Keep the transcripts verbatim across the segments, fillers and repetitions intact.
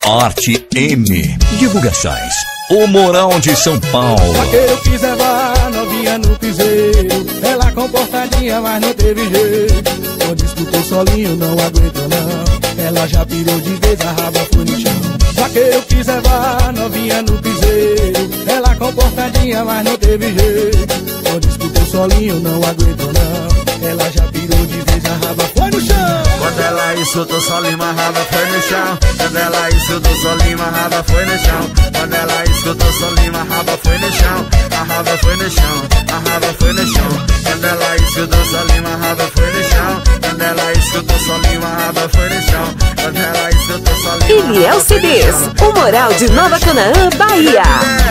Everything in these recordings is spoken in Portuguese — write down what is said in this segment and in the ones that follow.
Arte M. Divulgações. O Moral de São Paulo. Vaqueiro quis levar novinha no piseiro. Ela comportadinha, mas não teve jeito. Quando escutou solinho, não aguentou não. Ela já pirou de vez, a raba foi no chão. Vaqueiro quis levar novinha no piseiro. Ela comportadinha, mas não teve jeito. Quando escutou solinho, não aguentou não. Ela já pirou de vez, a raba foi no chão. Quando ela escutou solinho, a raba foi no chão. Quando ela escutou solinho, a raba foi no chão. Quando ela escutou solinho, a raba foi no chão. A raba foi no chão, a raba foi no chão. Quando ela escutou solinho, a raba foi no chão. Quando ela escutou solinho, a raba foi no chão. Quando ela escutou solinho. Eliel C Ds, o Moral de Nova Canaã, Bahia.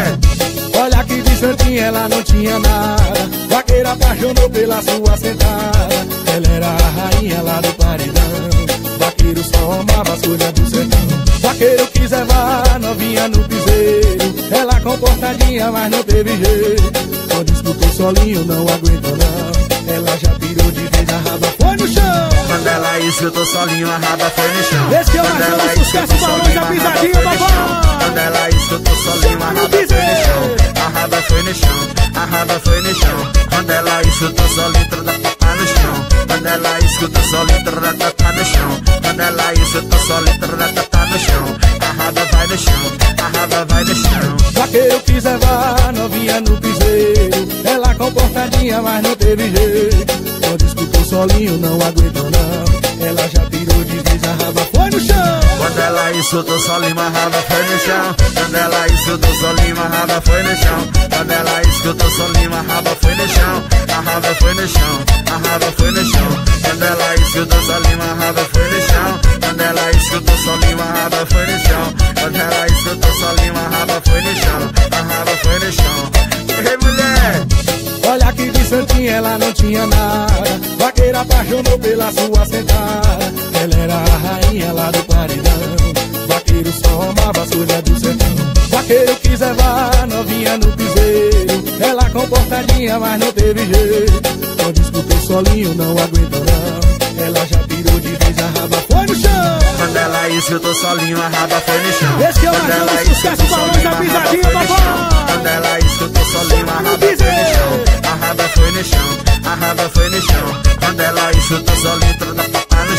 Olha que de santinha ela não tinha nada. Vaqueira apaixonou pela sua sentada. Ela era a rainha lá do paredão. Vaqueiro só amava as coisas do sertão. Vaqueiro quis levar novinha no piseiro. Ela comportadinha, mas não teve jeito. Quando escutou solinho, não aguentou não. Ela já pirou de vez, a raba foi no chão. Quando ela escutou solinho, a raba foi no chão. Esse é o mais novo sucesso, balões da pisadinha, babá. Quando ela escutou solinho, a raba foi no chão. A raba foi no chão, a raba foi no chão. Quando ela escutou solinho, toda tá no chão. Quando ela escutou solinho, toda tá no chão. Quando ela escutou solinho, toda tá no chão. A raba vai no chão, a raba vai no chão. Vaqueiro quis levar novinha no piseiro. Ela comportadinha, mas não teve jeito. Quando escutou solinho, não aguentou não. Ela já pirou de vez, a raba foi no chão. Quando ela escutou solinho, a raba foi no chão. Quando ela escutou solinho, a raba foi no chão. Quando ela escutou solinho, a raba foi no chão. A raba foi no chão, a raba foi no chão. Quando ela escutou solinho, a raba foi no chão. Quando ela escutou solinho, a raba foi no chão. Quando ela escutou solinho, a raba foi no chão. A raba foi no chão. Ei, mulher! Olha que de santinha ela não tinha nada. Vaqueira apaixonou pela sua sentada. Ela era a rainha lá do paredão. Vaqueiro só amava as coisas do sertão. Vaqueiro quis levar novinha no piseiro. Ela comportadinha, mas não teve jeito. Quando escutou solinho, não aguentou não. Ela já pirou de vez, a raba foi no chão. Quando ela escutou solinho, a raba foi no chão. Esse é o mais novo sucesso, balões da pisadinha, babá. Quando ela escutou solinho, a raba foi no chão. A raba foi no chão, a raba foi no chão. Quando ela escutou solinho, toda tá no